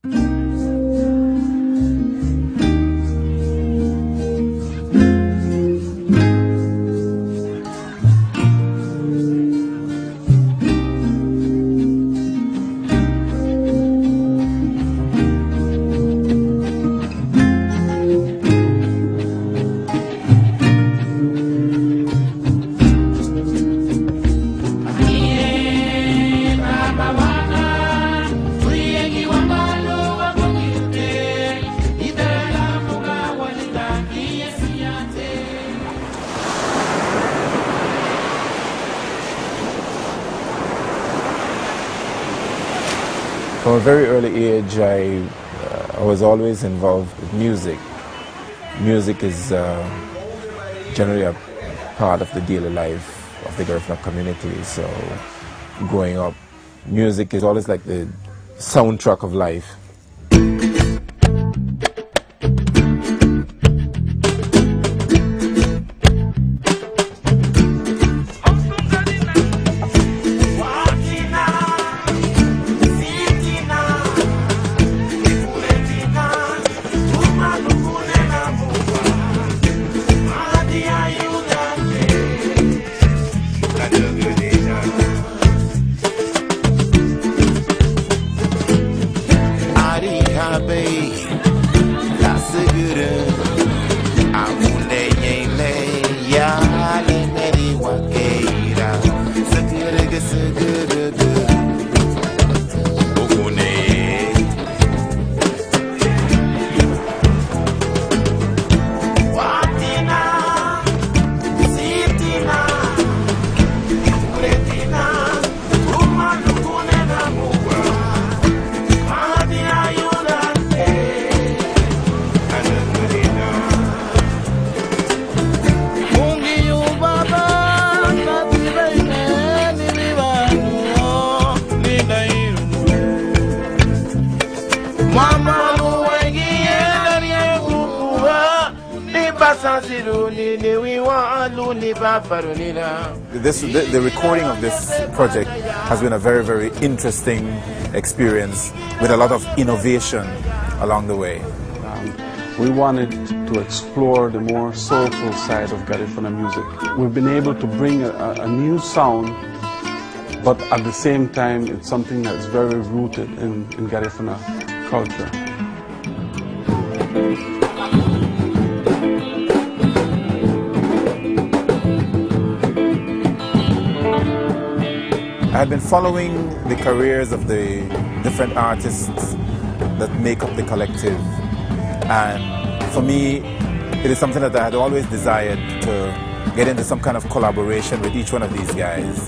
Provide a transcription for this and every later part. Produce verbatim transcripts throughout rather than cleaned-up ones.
From a very early age, I, uh, I was always involved with music. Music is uh, generally a part of the daily life of the Garifuna community. So growing up, music is always like the soundtrack of life. This, the, the recording of this project has been a very, very interesting experience with a lot of innovation along the way. Um, we wanted to explore the more soulful side of Garifuna music. We've been able to bring a, a new sound, but at the same time it's something that's very rooted in, in Garifuna culture. I had been following the careers of the different artists that make up the collective, and for me it is something that I had always desired to get into some kind of collaboration with each one of these guys.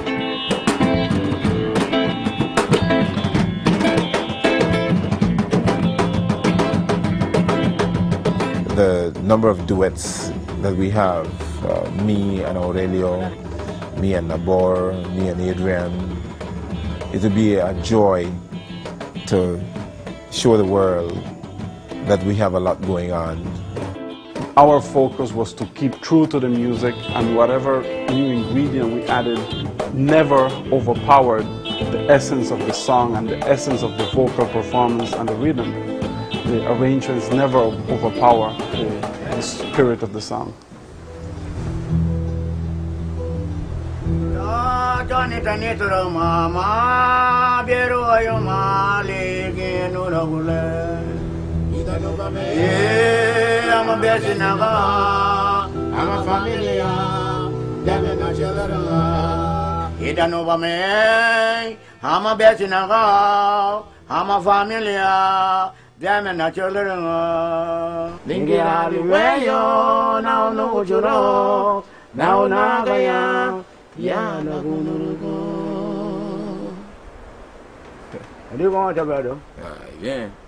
The number of duets that we have, uh, me and Aurelio, me and Nabor, me and Adrian, it would be a joy to show the world that we have a lot going on. Our focus was to keep true to the music, and whatever new ingredient we added never overpowered the essence of the song and the essence of the vocal performance and the rhythm. The arrangements never overpower the, the spirit of the song. Tani tani turo mama bero ayo male ke nura gule ida no ba me eh ama besinaga ama familia dame na chelera ida no ba me ama besinaga ama familia dame na chelera lingira liweyo na no juro na na gaya ya na gunurugo. Ini kau macam apa tu? Ah, yeah.